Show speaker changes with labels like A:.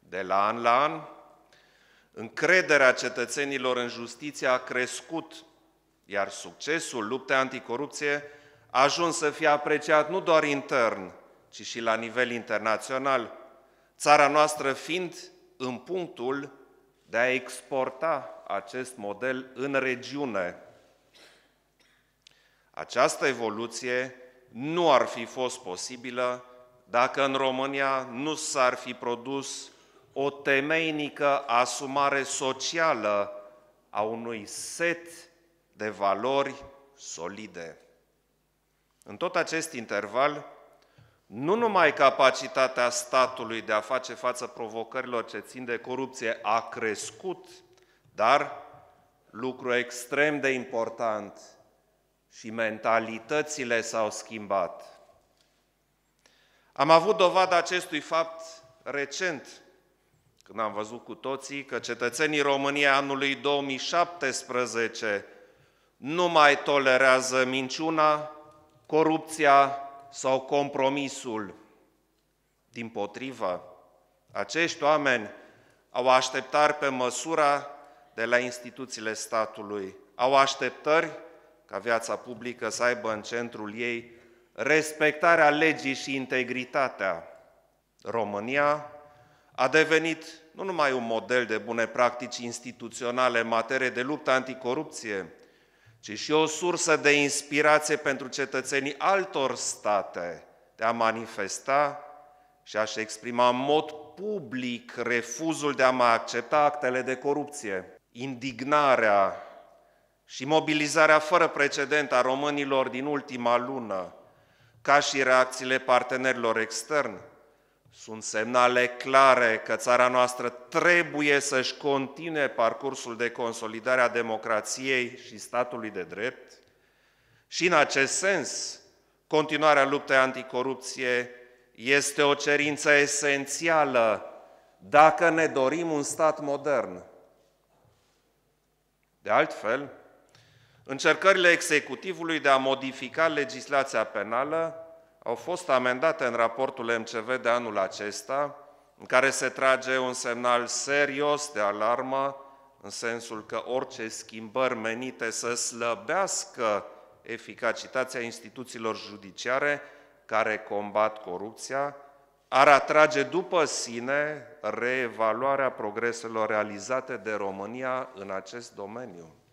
A: De la an, încrederea cetățenilor în justiție a crescut, iar succesul luptei anticorupție a ajuns să fie apreciat nu doar intern, ci și la nivel internațional, țara noastră fiind în punctul de a exporta acest model în regiune. Această evoluție nu ar fi fost posibilă dacă în România nu s-ar fi produs o temeinică asumare socială a unui set de valori solide. În tot acest interval, nu numai capacitatea statului de a face față provocărilor ce țin de corupție a crescut, dar, lucru extrem de important, și mentalitățile s-au schimbat. Am avut dovada acestui fapt recent, când am văzut cu toții că cetățenii României anului 2017 nu mai tolerează minciuna, corupția sau compromisul. Dimpotrivă, acești oameni au așteptări pe măsura de la instituțiile statului, au așteptări ca viața publică să aibă în centrul ei respectarea legii și integritatea. România a devenit nu numai un model de bune practici instituționale în materie de luptă anticorupție, ci și o sursă de inspirație pentru cetățenii altor state de a manifesta și a-și exprima în mod public refuzul de a mai accepta actele de corupție. Indignarea și mobilizarea fără precedent a românilor din ultima lună, ca și reacțiile partenerilor externi, sunt semnale clare că țara noastră trebuie să-și continue parcursul de consolidare a democrației și statului de drept și, în acest sens, continuarea luptei anticorupție este o cerință esențială dacă ne dorim un stat modern. De altfel, încercările executivului de a modifica legislația penală au fost amendate în raportul MCV de anul acesta, în care se trage un semnal serios de alarmă, în sensul că orice schimbări menite să slăbească eficacitatea instituțiilor judiciare care combat corupția, ar atrage după sine reevaluarea progreselor realizate de România în acest domeniu.